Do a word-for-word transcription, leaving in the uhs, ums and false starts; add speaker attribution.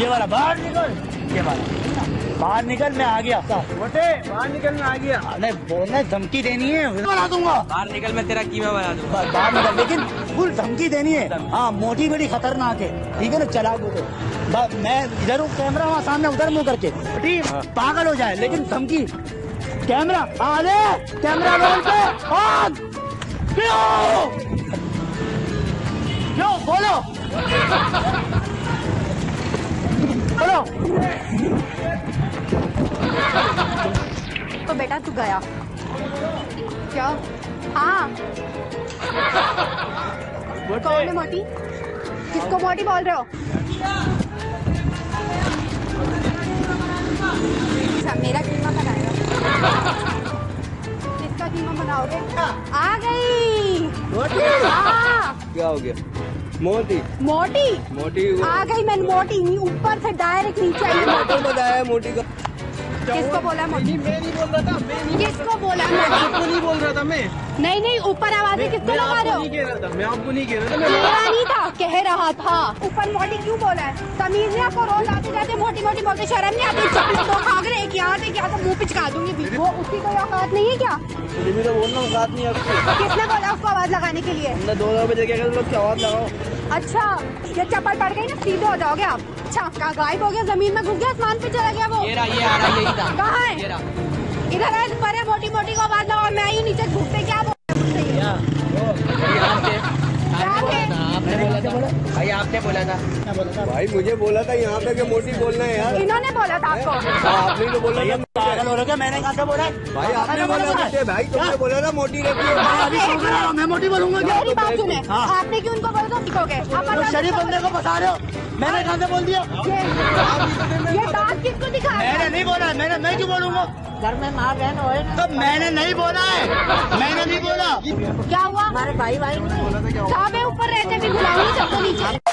Speaker 1: ये वाला बाहर निकल, ये वाला बाहर निकल, मैं आ गया।
Speaker 2: मोटे बाहर निकल, मैं आ गया।
Speaker 1: नहीं बोलना, धमकी देनी है, बना दूंगा।
Speaker 3: बाहर निकल, मैं तेरा कीमा बना दूंगा।
Speaker 1: बाहर निकल, लेकिन फुल धमकी देनी है। हाँ, मोटी बड़ी खतरनाक है, ठीक है ना। चला दो, मैं इधर हूँ, कैमरा वहाँ सामने, उधर मुँह करके ठीक पागल हो जाए, लेकिन धमकी। कैमरा आले, कैमरा रोल पे ऑन। क्यों क्यों बोलो बोलो।
Speaker 4: तो बेटा तू गया क्या? हाँ कौन है मोटी? किसको मोटी बोल रहे हो? अच्छा मेरा कीमा बनाएगा। किसका कीमा बनाओगे? आ गई हाँ।
Speaker 2: क्या हो गया? मोटी
Speaker 4: मोटी
Speaker 2: मोटी
Speaker 4: आ गई। मैं मोटी नहीं, ऊपर से डायरेक्ट नीचे आई। मोटी
Speaker 2: बताया मोटी का।
Speaker 4: किसको बोला मोटी?
Speaker 2: मैं नहीं बोल रहा था, मैं नहीं
Speaker 4: किसको बोला मोटी?
Speaker 2: आपको नहीं बोल रहा था मैं।
Speaker 4: नहीं नहीं, ऊपर आवाजें किसको लगा रहे हो?
Speaker 2: नहीं कह रहा था मैं, आपको नहीं कह रहा था मैं।
Speaker 4: मेरा नहीं था, कह रहा था। ऊपर मोटी क्यों बोला है? तमीज नहीं आपको? रोज आते जाते मोटी मोटी बोलते, शर्म नहीं आती? चपले दो खागरे, एक यहाँ एक यहाँ तो मुंह पिचका दूंगी भी। वो उसकी कोई औकात नहीं है क्या?
Speaker 2: मुझे भी तो बोलना औकात नहीं है आपकी।
Speaker 4: किसने बोला उसको आवाज लगाने के लिए?
Speaker 2: हमने दो हजार बजे क्या लोग आवाज लगाओ।
Speaker 4: अच्छा ये चप्पल पड़ गई ना, सीधे हो जाओगे आप। अच्छा कहाँ गायब हो गया? जमीन में घुस गया, आसमान पे चला गया वो?
Speaker 3: ये रहा, ये आ रहा, यही था।
Speaker 4: कहाँ है?
Speaker 3: ये रहा।
Speaker 4: इधर है, पर है, मोटी मोटी को आवाज लगाओ। मैं ही नीचे घुसते क्या बोल
Speaker 3: आपने बोला था भाई, आपने बोला था
Speaker 2: भाई मुझे बोला था यहाँ पे कि मोटी बोलना है यार।
Speaker 4: इन्होंने बोला था आपको?
Speaker 2: आपने तो बोला था।
Speaker 1: पागल हो रहे क्या? मैंने कहा था बोला?
Speaker 2: भाई आपने बोला था भाई, तुमने बोला था मोटी रहती है।
Speaker 1: मैं अभी सो रहा हूँ, मैं मोटी बोलूंगा क्या?
Speaker 4: मेरी बात सुने,
Speaker 1: हाँ।
Speaker 4: आपने क्यों उनको बोला था सीखोगे?
Speaker 1: तो शरीफ बंदे को फंसा रहे हो, मैंने कहा से बोल दिया।
Speaker 4: ये ये दांत किसको दिखा रहे
Speaker 1: मैंने
Speaker 4: हैं?
Speaker 1: नहीं बोला, मैंने मैं क्यों बोलूंगा?
Speaker 5: घर में माँ बहन होए ना।
Speaker 1: तो मैंने नहीं बोला है, मैंने नहीं बोला।
Speaker 4: क्या हुआ?
Speaker 5: हमारे भाई भाई नहीं।
Speaker 4: साहब ऊपर रहते भी बुलाऊंगी सबको नीचे।